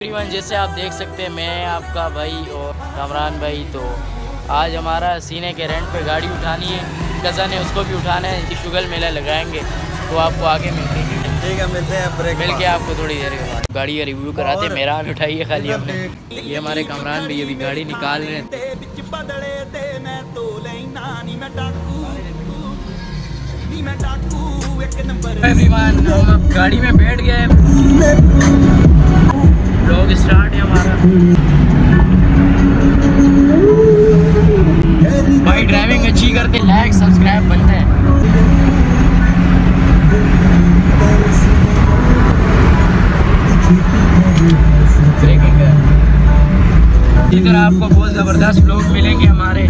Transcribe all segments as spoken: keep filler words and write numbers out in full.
तकरीबन जैसे आप देख सकते हैं मैं आपका भाई और कामरान भाई, तो आज हमारा सीने के रेंट पे गाड़ी उठानी है, कज़न है उसको भी उठाना है, शुगल मेला लगाएंगे तो आपको आगे मिलते हैं। ठीक है, मिलते हैं ब्रेक मिल के आपको थोड़ी देर के बाद गाड़ी का रिव्यू कराते। मेरा उठाइए खाली हमने, ये हमारे कामरान भाई अभी गाड़ी निकाल रहे हैं। एवरीवन, हम अब गाड़ी में बैठ गए, लोग स्टार्ट है हमारा। भाई ड्राइविंग अच्छी करते, लाइक सब्सक्राइब बनते हैं। इधर आपको बहुत ज़बरदस्त लोग मिलेंगे हमारे।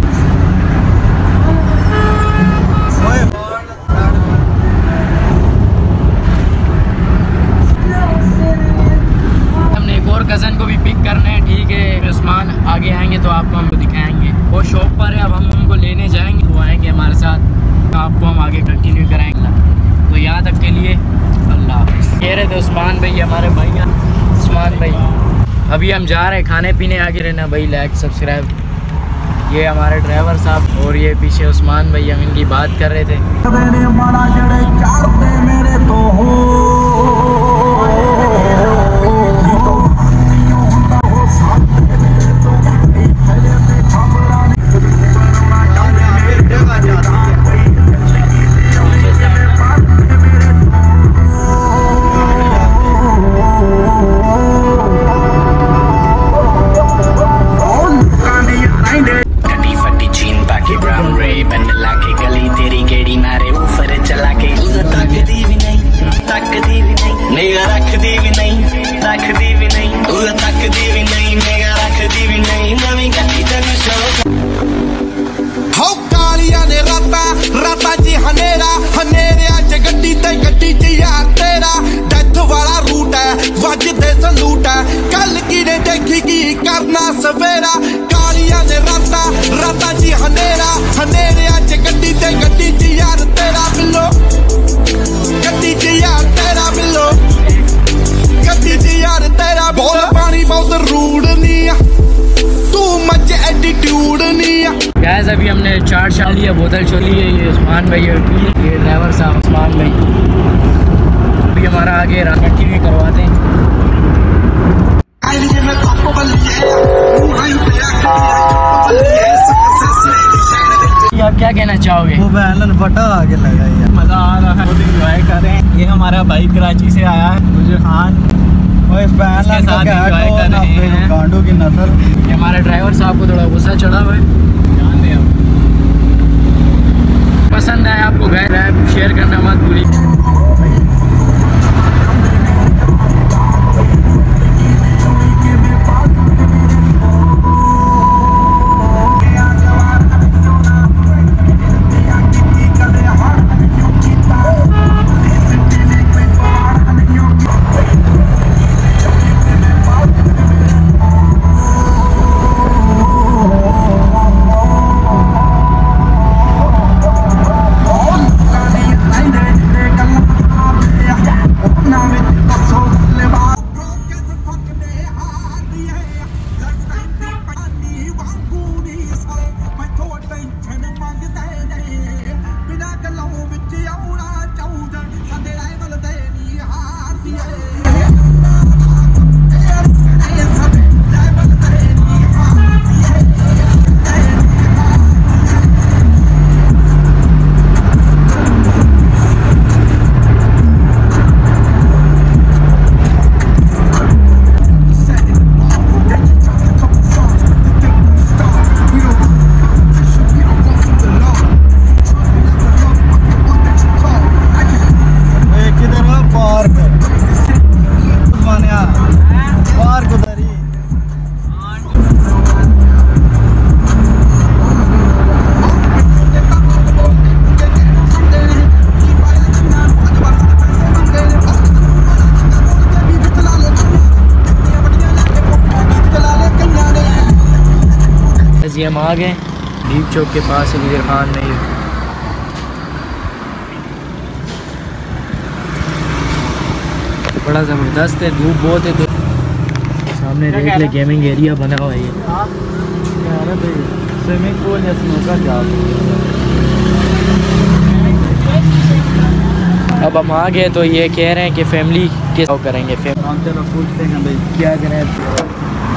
हमने एक और कज़न को भी पिक करना है, ठीक है। उस्मान आगे आएंगे तो आपको हमको दिखाएंगे, वो शॉप पर है, अब हम उनको लेने जाएंगे, वो आएंगे हमारे साथ, तो आपको हम आगे कंटिन्यू कराएंगे। तो यहाँ तक के लिए अल्लाह हाफ़िज़। कह रहे थे उस्मान भाई हमारे भाई हैं, उस्मान भाई अभी हम जा रहे हैं खाने पीने, आगे रहना भाई, लाइक सब्सक्राइब। ये हमारे ड्राइवर साहब और ये पीछे उस्मान भाई, हम इनकी बात कर रहे थे। सवेरा कालिया ने राता राता जी हनेरा हनेरे अज गड्डी ते गड्डी च यार तेरा बिल्लो, गड्डी च यार तेरा बिल्लो, गड्डी च यार तेरा बोल। पानी बहुत रूड नहीं है, तू मच एटीट्यूड नहीं है। गैस अभी हमने चार शाल लिया, बोतल छोली है, ये उस्मान भाई है, ये ड्राइवर साहब उस्मान भाई। अभी हमारा आगे कंटिन्यू करवाते हैं। आप क्या कहना चाहोगे? वो बैलन फटा आगे लगा यार, मज़ा आ रहा है, बहुत इंजॉय कर रहे हैं। ये हमारा भाई कराची से आया है, मुझे खान और इस बैलन का क्या है गांडू की नस्ल। ये हमारे ड्राइवर साहब को थोड़ा गुस्सा चढ़ा हुआ है। ध्यान दें आप, पसंद आए आपको गाइस शेयर करना मत भूलिए। ये हम आ गए दीप चौक के पास है, गुजर खान में। ये बड़ा ज़बरदस्त है, धूप बहुत है तो सामने देख ले गेमिंग एरिया बना हुआ है ये। स्विमिंग पूल या स्नूकर जाओ। अब हम आ गए तो ये कह रहे हैं कि फैमिली के साथ करेंगे। हम चलो पूछते हैं भाई क्या करें।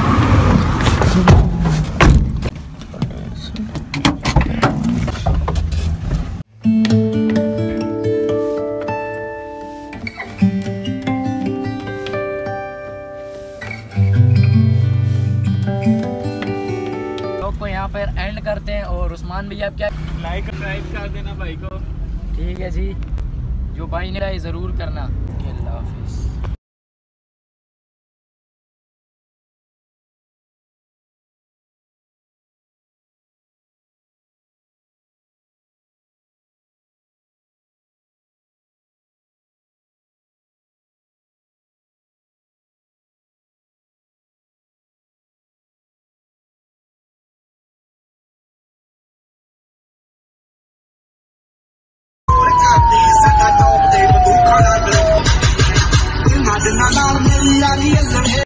को यहाँ पर एंड करते हैं और उस्मान भैया आप क्या लाइक सब्सक्राइब कर देना भाई को। ठीक है जी, जो भाई ने ज़रूर करना। अल्लाह हाफिज़।